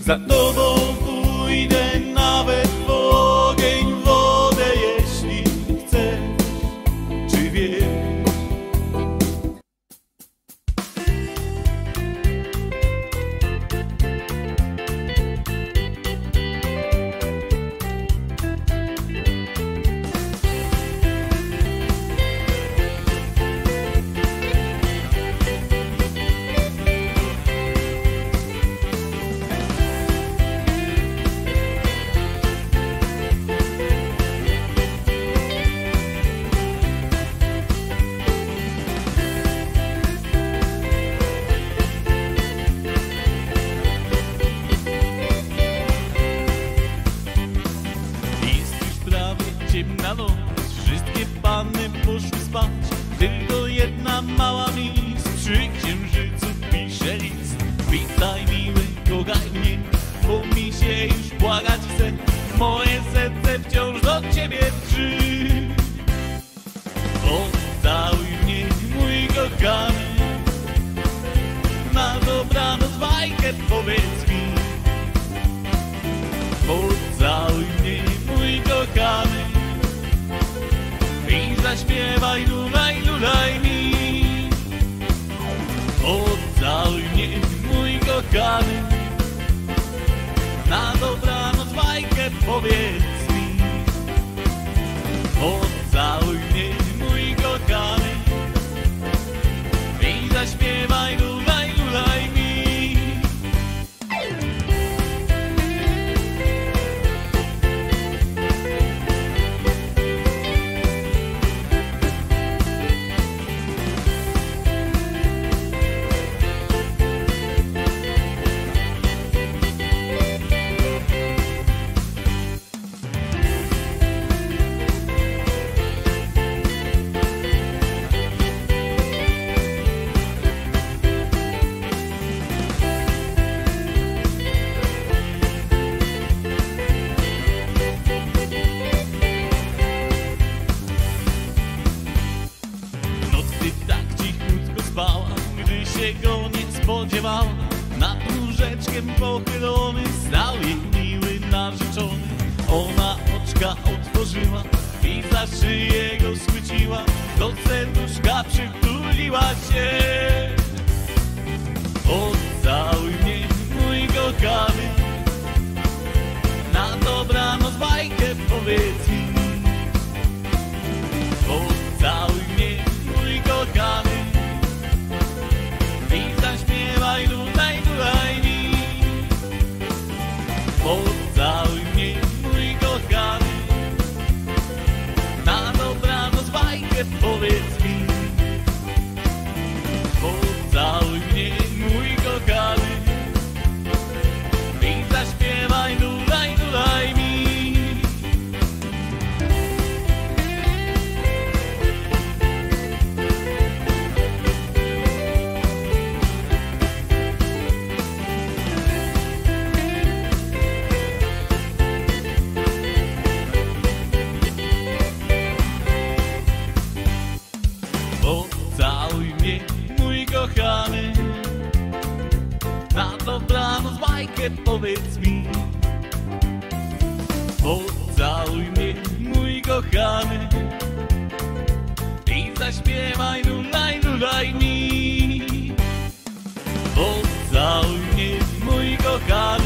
Za tobą pójdę nawet w ogień, w wodę, jeśli chcesz. Czy wiesz? Ciemna noc, wszystkie panny poszły spać, tylko jedna mała mis przy księżycu pisze list. Witaj miły, kochaj mnie, bo mi się już błagać chce. Moje serce wciąż do ciebie drży. Pocałuj mnie, mój kochany, na dobranoc bajkę powiedz mi. Pocałuj mnie, mój kochany, i zaśpiewaj, lulaj, lulaj mi. Pocałuj mnie, mój kochany, na dobranoc bajkę powiedz mi. Pocałuj mnie, mój kochany, i zaśpiewaj, lulaj, lulaj mi. Gdy się go nie spodziewała, nad łóżeczkiem pochylony stał jej miły narzeczony. Ona oczka otworzyła i za szyję go schwyciła, do serduszka przytuliła się. Pocałuj mnie, mój kochany, na dobranoc bajkę powiedz mi. Pocałuj mnie, mój kochany, i zaśpiewaj, lulaj, lulaj mi. Pocałuj mnie, mój kochany, na dobranoc bajkę powiedz mi. Pocałuj mnie, mój kochany, i zaśpiewaj, lulaj, lulaj mi. Pocałuj mnie, mój kochany, na dobranoc bajkę powiedz mi. Pocałuj mnie, mój kochany, i zaśpiewaj, lulaj, lulaj mi. Pocałuj mnie, mój kochany,